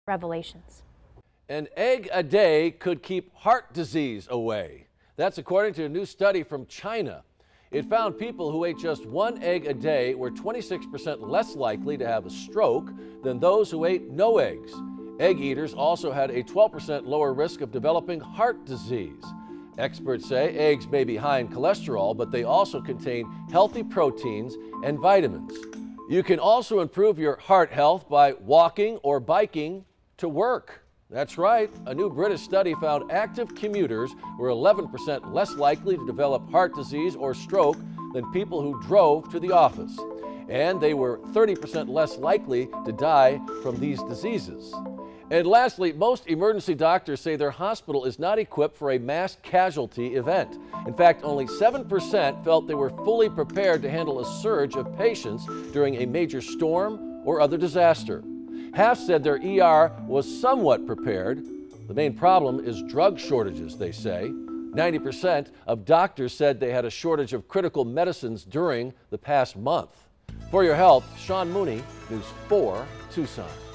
revelations. An egg a day could keep heart disease away. That's according to a new study from China. It found people who ate just one egg a day were 26% less likely to have a stroke than those who ate no eggs. Egg eaters also had a 12% lower risk of developing heart disease. Experts say eggs may be high in cholesterol, but they also contain healthy proteins and vitamins. You can also improve your heart health by walking or biking to work. That's right, a new British study found active commuters were 11% less likely to develop heart disease or stroke than people who drove to the office. And they were 30% less likely to die from these diseases. And lastly, most emergency doctors say their hospital is not equipped for a mass casualty event. In fact, only 7% felt they were fully prepared to handle a surge of patients during a major storm or other disaster. Half said their ER was somewhat prepared. The main problem is drug shortages, they say. 90% of doctors said they had a shortage of critical medicines during the past month. For your health, Sean Mooney, News 4 Tucson.